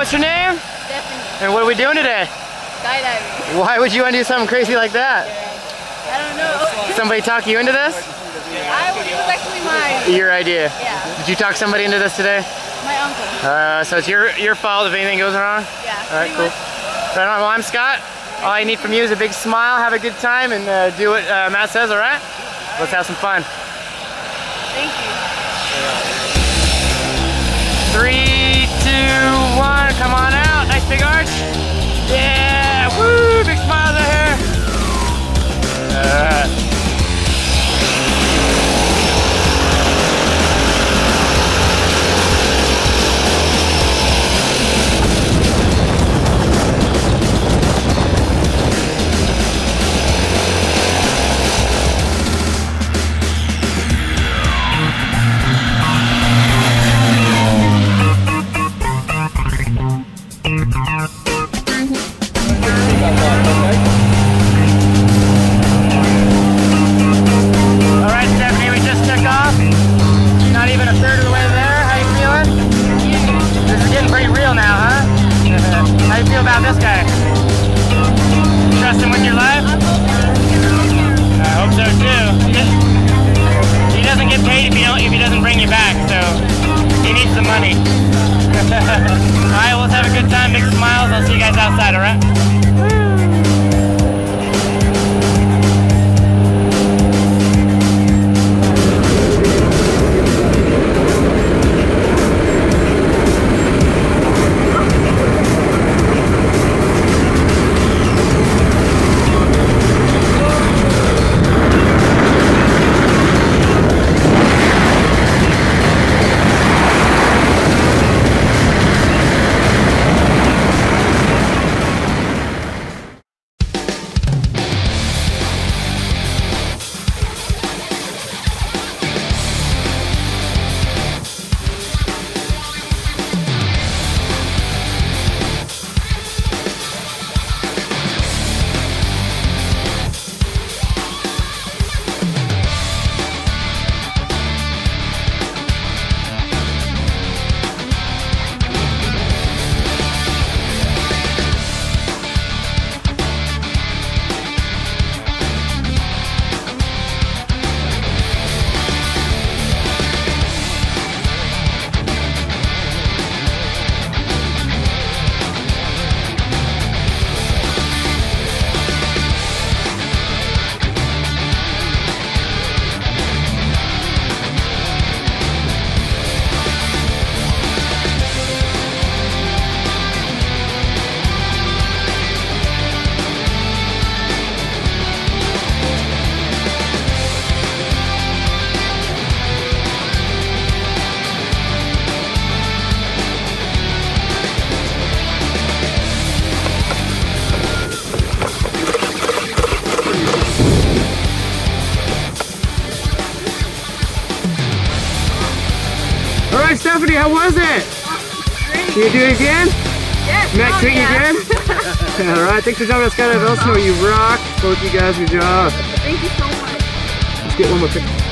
what's your name? Stephanie. And what are we doing today? Skydiving. Why would you want to do something crazy like that? I don't know. Somebody talk you into this? It was actually Your idea? Yeah. Did you talk somebody into this today? My uncle. So it's your fault if anything goes wrong? Yeah. Alright, cool. Right on. Well, I'm Scott. All I need from you is a big smile, have a good time, and do what Matt says, alright? Let's have some fun. Thank you. 3, 2, 1, come on out. Nice big arch. Yeah, woo, big smiles out here. Alright, Stephanie, we just took off. Not even a third of the way there. How you feeling? This is getting pretty real now, huh? How you feel about this guy? Trust him with your life? I hope so too. He doesn't get paid if he doesn't bring you back, so he needs the money. Alright, well, let's have a good time, big smiles. I'll see you guys outside, alright? Alright, Stephanie, how was it? Great. Can you do it again? Yes. Matt, treat you good? Alright, thanks for jumping on Skydive Elsinore. You rock. Both you guys, good job. Thank you so much. Let's get one more picture.